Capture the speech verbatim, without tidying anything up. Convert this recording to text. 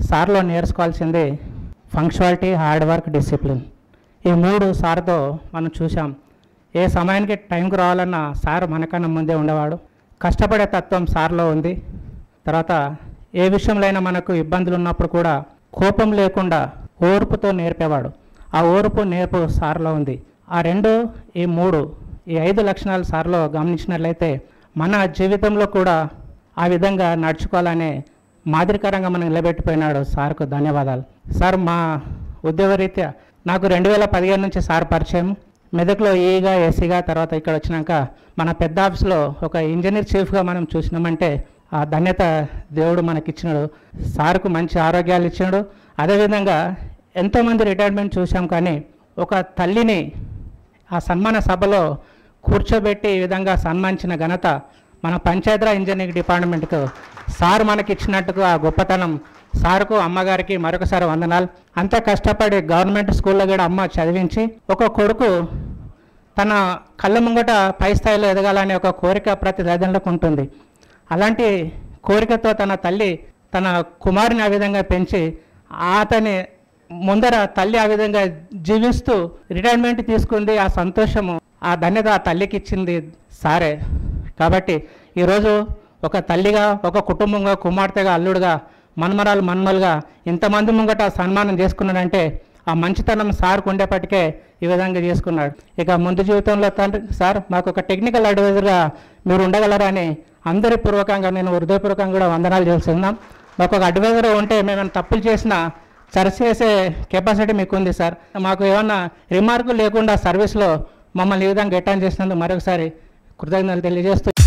సార్లో నేర్చుకోవాల్సింది ఫంక్షువాలిటీ, hard work, discipline. ఈ మూడు సార్తో మనం చూసాం. ఏ సమయానికి టైంకి రావాలన్నా సార్ మనకన్నా ముందే ఉండేవాడు. కష్టపడే తత్వం సార్లో ఉంది. తర్వాత ఏ విషయంలో అయినా మనకు ఇబ్బందులు ఉన్నప్పుడు కూడా కోపం లేకుండా ఓర్పుతో నేర్పేవాడు. ఆ ఓర్పు నేర్పు సార్లో ఉంది. ఆ రెండు, ఈ మూడు, ఈ ఐదు లక్షణాలు సార్లో గమనించినట్లయితే మన జీవితంలో కూడా ఆ విధంగా నడుచుకోవాలనే మాదిరికరంగా మనం నిలబెట్టిపోయినాడు. సార్కు ధన్యవాదాలు. సార్ మా ఉద్యోగరీత్యా నాకు రెండు వేల పదిహేను నుంచి సార్ పరిచయం. మెదక్లో ఈగా ఏసీగా, తర్వాత ఇక్కడ వచ్చినాక మన పెద్ద ఆఫీస్లో ఒక ఇంజనీర్ చీఫ్గా మనం చూసినామంటే ఆ ధన్యత దేవుడు మనకిచ్చినాడు. సార్కు మంచి ఆరోగ్యాలు ఇచ్చినాడు. అదేవిధంగా ఎంతోమంది రిటైర్మెంట్ చూసాం, కానీ ఒక తల్లిని ఆ సన్మాన సభలో కూర్చోబెట్టి ఈ విధంగా సన్మానించిన ఘనత మన పంచాయతీరాజ్ ఇంజనీరింగ్ డిపార్ట్మెంట్కు సార్ మనకి ఇచ్చినట్టుగా ఆ గొప్పతనం సార్కు, అమ్మగారికి మరొకసారి వందనాలు. అంత కష్టపడి గవర్నమెంట్ స్కూల్లో కూడా అమ్మ చదివించి ఒక కొడుకు తన కళ్ళ ముంగట పై స్థాయిలో ఎదగాలనే ఒక కోరిక ప్రతి తల్లిదండ్రులకు ఉంటుంది. అలాంటి కోరికతో తన తల్లి తన కుమారుని ఆ విధంగా పెంచి అతని ముందర తల్లి ఆ విధంగా జీవిస్తూ రిటైర్మెంట్ తీసుకుంది. ఆ సంతోషము, ఆ ధన్యత ఆ తల్లికి ఇచ్చింది సారే. కాబట్టి ఈరోజు ఒక తల్లిగా, ఒక కుటుంబంగా, కుమార్తెగా, అల్లుడుగా, మన్మరాలు మన్మలుగా ఇంతమంది ముంగట సన్మానం చేసుకున్నాడంటే ఆ మంచితనం సార్కు ఉండేపటికే ఈ విధంగా చేసుకున్నాడు. ఇక ముందు జీవితంలో తండ్రి సార్ మాకు ఒక టెక్నికల్ అడ్వైజర్గా మీరు ఉండగలరని అందరి పూర్వకంగా నేను హృదయపూర్వకంగా కూడా వందనాలు చేస్తున్నాం. మాకు ఒక అడ్వైజర్ ఉంటే మేము తప్పులు చేసినా సరిచేసే కెపాసిటీ మీకు ఉంది సార్. మాకు ఏమన్నా రిమార్కులు లేకుండా సర్వీస్లో మమ్మల్ని ఈ విధంగా అటెండ్ చేసినందుకు మరొకసారి కృతజ్ఞతలు తెలియజేస్తూ